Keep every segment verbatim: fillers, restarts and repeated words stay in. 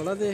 मामला दे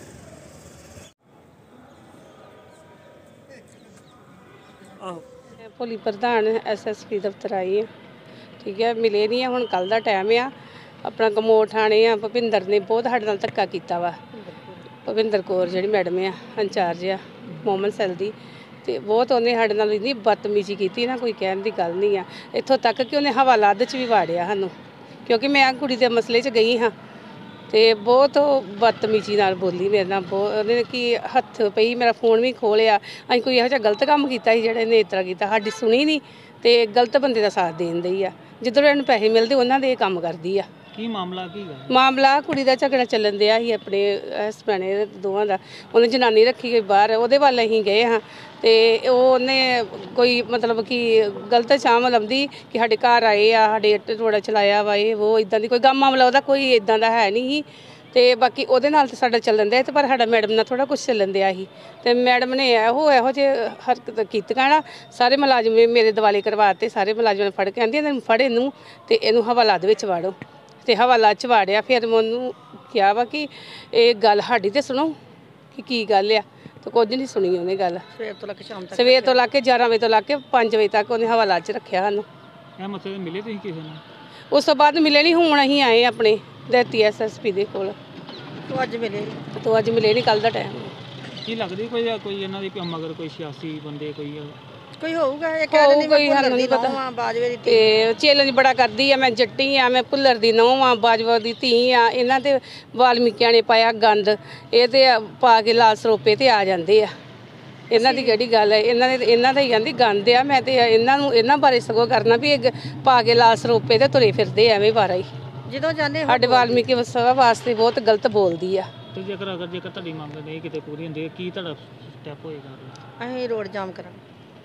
भोली प्रधान S S P दफ्तर आई है। ठीक है, मिले नहीं है। हुण कल दा टाइम आ। अपना कमोर थाने आ भुपिंदर ने बहुत साडे नाल धक्का कीता वा। भुपिंदर कौर जिहड़ी मैडम आ इंचार्ज आ मोहम्मद सैल दी ते बहुत उन्हें साडे नाल इन्नी बदतमीजी कीती ना, कोई कहण दी गल नहीं आ। इत्थों तक कि उन्हें हवालात च भी वाड़िया सानूं, क्योंकि मैं कुड़ी दे मसले च गई हाँ ते बहुत बदतमीजी नाल बोली मेरे नाल। उन्हें कि हत्थ पई, मेरा फोन भी खोलिया। असीं कोई इहो जिहा गलत काम कीता सी जेह्ड़े ने इस तरह कीता, साडी सुनी नहीं ते गलत बंदे दा साथ देन दई आ। जिद्धरों इन्हूं पैसे मिलदे उन्हां दे काम करदी आ। की मामला की गल मामला कुड़ी दा झगड़ा चलन दिया ही अपने हसबैंड दोवां दा। उन्हें जनानी रखी गई बाहर, ओहदे वाल असीं गए हाँ ते उन्हें कोई मतलब कि गलत शाम लभदी कि साडे घर आए आ, साडे इट्ट रोड़ा चलाया वा, ये वो इदां दी कोई गम मामला ओहदा कोई इदां दा है नहीं ही। ते बाकी ओहदे नाल ते साडा चलन दिया ते पर साडा मैडम नाल थोड़ा कुछ चलन दिया ही। ते मैडम ने एहो एहो जे हरकत कीतियां ना, सारे मुलाजम मेरे दिवाले करवाते। सारे मुलाजमां ने फड़ के आंदी इन्हूं फड़ इनू ते इनू हवालात विच वाड़ो ते हवालात च वाड़िया। फिर मैं उन्होंने कहा वा कि ये गल साडी ते सुनो कि की गल आ, तो कुछ नहीं सुनी उन्हें गल। सवेर तो लग शाम तक सवेर तो लग के ग्यारह बजे तो लग के पाँच बजे तक उन्हें हवालात च रखिया सानूं। ਇਹ ਮਸਲੇ ਮਿਲੇ ਤੁਸੀਂ ਕਿਸੇ ਨਾਲ? उस तो बाद मिले नहीं, हुण असीं आए अपने देती एस एस पी दे कोल। तो अज मिले तो अज मिले नहीं, कल दा टाइम ਕੀ ਲੱਗਦੀ ਕੋਈ ਕੋਈ ਇਹਨਾਂ ਦੀ ਮਗਰ ਕੋਈ ਸਿਆਸੀ ਬੰਦੇ ਕੋਈ कोई होगा ये कह रहे कोई सानूं नहीं पता। बाजवे दी ते चैलेंज बड़ा करदी आ। मैं जट्टी आ, मैं भुल्लर दी नौं आ, बाजवा दी धी आ। इन्हां ते वाल्मीकियां ने पाया गंद, ਇਹ ਤੇ ਪਾ ਕੇ ਲਾਲ ਸਰੋਪੇ ਤੇ ਆ ਜਾਂਦੇ ਆ। ਇਹਨਾਂ ਦੀ ਕਿਹੜੀ ਗੱਲ ਹੈ? ਇਹਨਾਂ ਦੇ ਇਹਨਾਂ ਦਾ ਹੀ ਕਹਿੰਦੀ ਗੰਦ ਆ। ਮੈਂ ਤੇ ਇਹਨਾਂ ਨੂੰ ਇਹਨਾਂ ਬਾਰੇ ਸਗੋਂ ਕਰਨਾ ਵੀ ਇਹ ਪਾ ਕੇ ਲਾਲ ਸਰੋਪੇ ਤੇ ਤੁਰੇ ਫਿਰਦੇ ਐਵੇਂ ਵਾਰਾ ਹੀ ਜਦੋਂ ਜਾਂਦੇ। ਸਾਡੇ ਵਾਲਮੀਕੀ ਸਭਾ ਵਾਸਤੇ ਬਹੁਤ ਗਲਤ ਬੋਲਦੀ ਆ। ਤੇ ਜੇਕਰ ਅਗਰ ਜੇਕਰ ਤੁਹਾਡੀ ਮੰਗ ਨਹੀਂ ਕਿਤੇ ਪੂਰੀ ਹੁੰਦੀ ਕੀ ਤੁਹਾਡਾ ਸਟੈਪ ਹੋਏਗਾ? ਅਸੀਂ ਰੋਡ ਜਾਮ ਕਰਾਂਗੇ।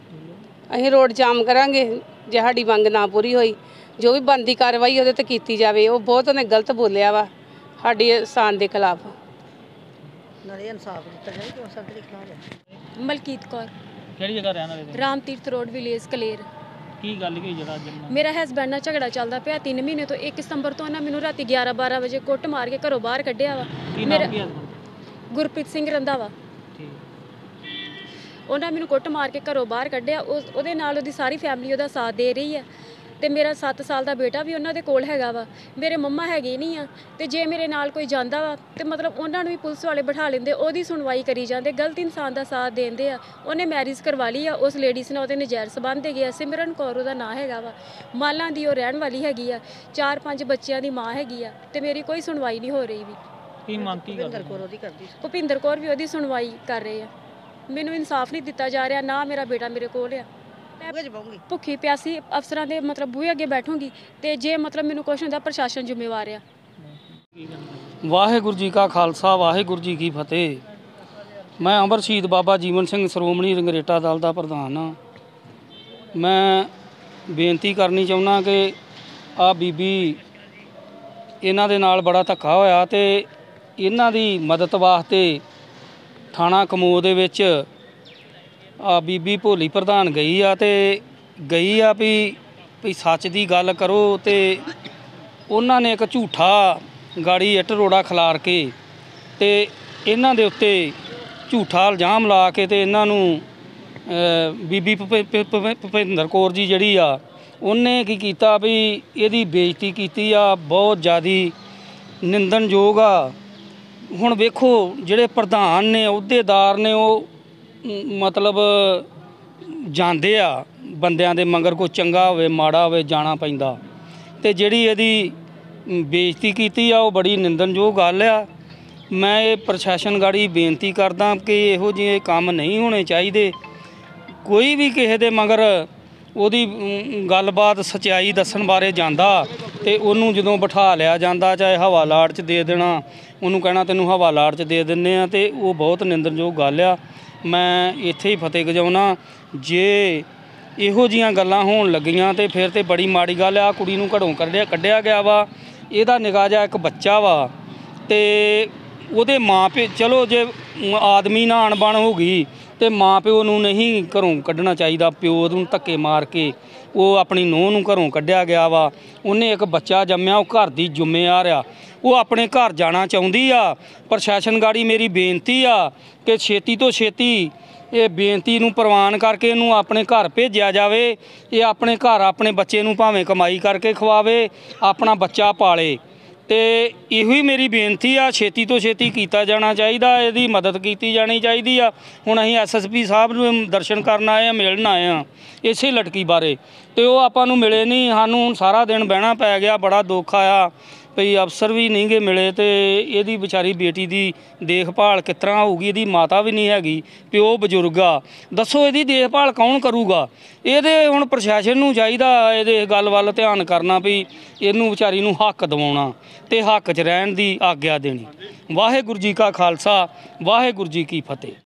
ਅਸੀਂ ਰੋਡ ਜਾਮ ਕਰਾਂਗੇ ਜੇ ਸਾਡੀ ਮੰਗ ਨਾ ਪੂਰੀ ਹੋਈ। ਜੋ ਵੀ ਬਣਦੀ ਕਾਰਵਾਈ ਉਹਦੇ ਤੇ ਕੀਤੀ ਜਾਵੇ। ਉਹ ਬਹੁਤ ਉਹਨੇ ਗਲਤ ਬੋਲਿਆ ਵਾ ਸਾਡੀ ਸ਼ਾਨ ਦੇ ਖਿਲਾਫ। ਨਾਲੇ ਇਨਸਾਫ ਦਿੱਤਾ ਜਾਵੇ ਕਿ ਉਹ ਸਭ ਦੇ ਖਿਲਾਫ ਹੈ। ਮਲਕੀਤ ਕੌਰ। ਕਿਹੜੀ ਜਗ੍ਹਾ ਰਹਿਣ ਵਾਲੇ? Ram Tirath road village Kaler. ਕੀ ਗੱਲ ਕੀ ਜਿਹੜਾ ਮੇਰਾ ਹਸਬੈਂਡ ਨਾਲ ਝਗੜਾ ਚੱਲਦਾ ਪਿਆ ਤਿੰਨ ਮਹੀਨੇ ਤੋਂ। ਇੱਕ ਸਤੰਬਰ ਤੋਂ ਉਹਨਾਂ ਮੈਨੂੰ ਰਾਤੀ ਗਿਆਰਾਂ ਬਾਰਾਂ ਵਜੇ ਕੁੱਟ ਮਾਰ ਕੇ ਘਰੋਂ ਬਾਹਰ ਕੱਢਿਆ ਵਾ। ਮੇਰਾ ਗੁਰਪ੍ਰੀਤ ਸਿੰਘ ਰੰਧਾਵਾ। ਉਹਨਾਂ ਮੈਨੂੰ ਕੁੱਟ ਮਾਰ ਕੇ ਘਰੋਂ ਬਾਹਰ ਕੱਢਿਆ। ਉਸ ਉਹਦੇ ਨਾਲ ਉਹਦੀ ਸਾਰੀ ਫੈਮਿਲੀ ਉਹਦਾ ਸਾਥ ਦੇ ਰਹੀ ਹੈ ਤੇ ਮੇਰਾ ਸੱਤ ਸਾਲ ਦਾ ਬੇਟਾ ਵੀ ਉਹਨਾਂ ਦੇ ਕੋਲ ਹੈਗਾ ਵਾ। ਮੇਰੇ ਮੰਮਾ ਹੈਗੇ ਨਹੀਂ ਆ ਤੇ ਜੇ ਮੇਰੇ ਨਾਲ ਕੋਈ ਜਾਂਦਾ ਵਾ ਤੇ ਮਤਲਬ ਉਹਨਾਂ ਨੂੰ ਵੀ ਪੁਲਿਸ ਵਾਲੇ ਬਿਠਾ ਲੈਂਦੇ, ਉਹਦੀ ਸੁਣਵਾਈ ਕਰੀ ਜਾਂਦੇ, ਗਲਤ ਇਨਸਾਨ ਦਾ ਸਾਥ ਦੇਂਦੇ ਆ। ਉਹਨੇ ਮੈਰਿਜ ਕਰਵਾ ਲਈ ਆ ਉਸ ਲੇਡੀਜ਼ ਨਾਲ, ਉਹਦੇ ਨਜਾਇਜ਼ ਸੰਬੰਧ ਹੈਗੇ ਆ। ਸਿਮਰਨ ਕੌਰ ਉਹਦਾ ਨਾਂ ਹੈਗਾ ਵਾ। ਮਾਲਾਂ ਦੀ ਉਹ ਰਹਿਣ ਵਾਲੀ ਹੈਗੀ ਆ। ਚਾਰ ਪੰਜ ਬੱਚਿਆਂ ਦੀ ਮਾਂ ਹੈਗੀ ਆ ਤੇ ਮੇਰੀ ਕੋਈ ਸੁਣਵਾਈ ਨਹੀਂ ਹੋ ਰਹੀ ਵੀ। ਕੀ ਮੰਗ ਕੀ ਭੁਪਿੰਦਰ ਕੌਰ ਉਹਦੀ ਕਰਦੀ? ਭੁਪਿੰਦਰ ਕੌਰ ਵੀ ਉਹਦੀ ਸੁਣਵਾਈ ਕਰ ਰਹੇ ਆ। ਮੈਨੂੰ ਇਨਸਾਫ ਨਹੀਂ ਦਿੱਤਾ ਜਾ ਰਿਹਾ, ਨਾ ਮੇਰਾ ਬੇਟਾ ਮੇਰੇ ਕੋਲ ਆ। ਭੁੱਖੀ ਪਿਆਸੀ ਅਫਸਰਾਂ ਦੇ ਮਤਲਬ ਬੂਹੇ ਅੱਗੇ ਬੈਠੂੰਗੀ ਤੇ ਜੇ ਮਤਲਬ ਮੈਨੂੰ ਕੁਛ ਹੁੰਦਾ ਪ੍ਰਸ਼ਾਸਨ ਜ਼ਿੰਮੇਵਾਰ ਆ। ਵਾਹਿਗੁਰੂ ਜੀ ਕਾ ਖਾਲਸਾ ਵਾਹਿਗੁਰੂ ਜੀ ਕੀ ਫਤਿਹ। ਮੈਂ ਅਮਰ ਸ਼ਹੀਦ ਬਾਬਾ ਜੀਵਨ ਸਿੰਘ ਸ਼੍ਰੋਮਣੀ ਰੰਗਰੇਟਾ ਦਲ ਦਾ ਪ੍ਰਧਾਨ ਹਾਂ। ਮੈਂ ਬੇਨਤੀ ਕਰਨੀ ਚਾਹੁੰਦਾ ਕਿ ਆ ਬੀਬੀ ਇਹਨਾਂ ਦੇ ਨਾਲ ਬੜਾ ਧੱਕਾ ਹੋਇਆ ਤੇ ਇਹਨਾਂ ਦੀ ਮਦਦ ਵਾਸਤੇ ਥਾਣਾ ਕਮੋਹ ਦੇ ਵਿੱਚ ਆ ਬੀਬੀ ਭੋਲੀ ਪ੍ਰਧਾਨ ਗਈ ਆ ਤੇ ਗਈ ਆ ਵੀ ਵੀ ਸੱਚ ਦੀ ਗੱਲ ਕਰੋ। ਤੇ ਉਹਨਾਂ ਨੇ ਇੱਕ ਝੂਠਾ ਗਾੜੀ ਇੱਟ ਰੋੜਾ ਖਿਲਾਰ ਕੇ ਤੇ ਇਹਨਾਂ ਦੇ ਉੱਤੇ ਝੂਠਾ ਇਲਜ਼ਾਮ ਲਾ ਕੇ ਤੇ ਇਹਨਾਂ ਨੂੰ ਬੀਬੀ ਭੁਪਿੰਦਰ ਕੌਰ ਜੀ ਜਿਹੜੀ ਆ ਉਹਨੇ ਕੀ ਕੀਤਾ ਵੀ ਇਹਦੀ ਬੇਇੱਜ਼ਤੀ ਕੀਤੀ ਆ, ਬਹੁਤ ਜ਼ਿਆਦੀ ਨਿੰਦਣਯੋਗ ਆ। ਹੁਣ ਵੇਖੋ ਜਿਹੜੇ ਪ੍ਰਧਾਨ ਨੇ ਅਹੁਦੇਦਾਰ ਨੇ ਉਹ ਮਤਲਬ ਜਾਂਦੇ ਆ ਬੰਦਿਆਂ ਦੇ ਮਗਰ, ਕੋਈ ਚੰਗਾ ਹੋਵੇ ਮਾੜਾ ਹੋਵੇ ਜਾਣਾ ਪੈਂਦਾ। ਤੇ ਜਿਹੜੀ ਇਹਦੀ ਬੇਇੱਜ਼ਤੀ ਕੀਤੀ ਆ ਉਹ ਬੜੀ ਨਿੰਦਣਯੋਗ ਗੱਲ ਆ। ਮੈਂ ਇਹ ਪ੍ਰਸ਼ਾਸਨ ਗਾੜੀ ਬੇਨਤੀ ਕਰਦਾ ਕਿ ਇਹੋ ਜਿਹੇ ਕੰਮ ਨਹੀਂ ਹੋਣੇ ਚਾਹੀਦੇ। ਕੋਈ ਵੀ ਕਿਸੇ ਦੇ ਮਗਰ ਉਹਦੀ ਗੱਲਬਾਤ ਸੱਚਾਈ ਦੱਸਣ ਬਾਰੇ ਜਾਂਦਾ ਤੇ ਉਹਨੂੰ ਜਦੋਂ ਬਿਠਾ ਲਿਆ ਜਾਂਦਾ, ਚਾਹੇ ਹਵਾਲਾਤ 'ਚ ਦੇ ਦੇਣਾ, ਉਹਨੂੰ ਕਹਿਣਾ ਤੈਨੂੰ ਹਵਾਲਾਤ 'ਚ ਦੇ ਦਿੰਦੇ ਆ, ਤੇ ਉਹ ਬਹੁਤ ਨਿੰਦਣਯੋਗ ਗੱਲ ਆ। ਮੈਂ ਇੱਥੇ ਹੀ ਫਤਿਹ ਗਜਾਉਣਾ। ਜੇ ਇਹੋ ਜਿਹੀਆਂ ਗੱਲਾਂ ਹੋਣ ਲੱਗੀਆਂ ਤੇ ਫਿਰ ਤੇ ਬੜੀ ਮਾੜੀ ਗੱਲ ਆ। ਕੁੜੀ ਨੂੰ ਘਰੋਂ ਕੱਢਿਆ ਕੱਢਿਆ ਗਿਆ ਵਾ। ਇਹਦਾ ਨਿੱਕਾ ਜਿਹਾ ਇੱਕ ਬੱਚਾ ਵਾ ਤੇ ਉਹਦੇ ਮਾਂ ਪਿਓ, ਚਲੋ ਜੇ ਆਦਮੀ ਨਾ ਅਣਬਣ ਹੋ ਗਈ ਤੇ ਮਾਂ ਪਿਓ ਨੂੰ ਨਹੀਂ ਘਰੋਂ ਕੱਢਣਾ ਚਾਹੀਦਾ। ਪਿਓ ਨੂੰ ਧੱਕੇ ਮਾਰ ਕੇ ਉਹ ਆਪਣੀ ਨੂੰਹ ਨੂੰ ਘਰੋਂ ਕੱਢਿਆ ਗਿਆ ਵਾ। ਉਹਨੇ ਇੱਕ ਬੱਚਾ ਜੰਮਿਆ, ਉਹ ਘਰ ਦੀ ਜ਼ਿੰਮੇਵਾਰ ਆ, ਉਹ ਆਪਣੇ ਘਰ ਜਾਣਾ ਚਾਹੁੰਦੀ ਆ। ਪ੍ਰਸ਼ਾਸਨ ਗਾੜੀ ਮੇਰੀ ਬੇਨਤੀ ਆ ਕਿ ਛੇਤੀ ਤੋਂ ਛੇਤੀ ਇਹ ਬੇਨਤੀ ਨੂੰ ਪ੍ਰਵਾਨ ਕਰਕੇ ਇਹਨੂੰ ਆਪਣੇ ਘਰ ਭੇਜਿਆ ਜਾਵੇ। ਇਹ ਆਪਣੇ ਘਰ ਆਪਣੇ ਬੱਚੇ ਨੂੰ ਭਾਵੇਂ ਕਮਾਈ ਕਰਕੇ ਖਵਾਵੇ, ਆਪਣਾ ਬੱਚਾ ਪਾਲੇ। ਤੇ ਇਹੋ ਹੀ ਮੇਰੀ ਬੇਨਤੀ ਆ, ਛੇਤੀ ਤੋਂ ਛੇਤੀ ਕੀਤਾ ਜਾਣਾ ਚਾਹੀਦਾ, ਇਹਦੀ ਮਦਦ ਕੀਤੀ ਜਾਣੀ ਚਾਹੀਦੀ ਆ। ਹੁਣ ਅਸੀਂ ਐਸ ਐਸ ਪੀ ਸਾਹਿਬ ਨੂੰ ਦਰਸ਼ਨ ਕਰਨ ਆਏ ਆ, ਮਿਲਣ ਆਏ ਆ ਇਸੇ ਲੜਕੀ ਬਾਰੇ, ਤੇ ਉਹ ਆਪਾਂ ਨੂੰ ਮਿਲੇ ਨਹੀਂ। ਸਾਨੂੰ ਹੁਣ ਸਾਰਾ ਦਿਨ ਬਹਿਣਾ ਪੈ ਗਿਆ, ਬੜਾ ਦੁੱਖ ਆਇਆ ਭਈ ਅਫਸਰ ਵੀ ਨਹੀਂ ਗੇ ਮਿਲੇ। ਤੇ ਇਹਦੀ ਵਿਚਾਰੀ ਬੇਟੀ ਦੀ ਦੇਖਭਾਲ ਕਿਸ ਤਰ੍ਹਾਂ ਹੋਊਗੀ? ਇਹਦੀ ਮਾਤਾ ਵੀ ਨਹੀਂ ਹੈਗੀ, ਪਿਓ ਬਜ਼ੁਰਗ ਆ, ਦੱਸੋ ਇਹਦੀ ਦੇਖਭਾਲ ਕੌਣ ਕਰੂਗਾ? ਇਹਦੇ ਹੁਣ ਪ੍ਰਸ਼ਾਸਨ ਨੂੰ ਚਾਹੀਦਾ ਇਹਦੇ ਇਸ ਗੱਲ ਵੱਲ ਧਿਆਨ ਕਰਨਾ ਵੀ ਇਹਨੂੰ ਵਿਚਾਰੀ ਨੂੰ ਹੱਕ ਦਿਵਾਉਣਾ ਤੇ ਹੱਕ 'ਚ ਰਹਿਣ ਦੀ ਆਗਿਆ ਦੇਣੀ। ਵਾਹਿਗੁਰੂ ਜੀ ਕਾ ਖਾਲਸਾ, ਵਾਹਿਗੁਰੂ ਜੀ ਕੀ ਫਤਿਹ।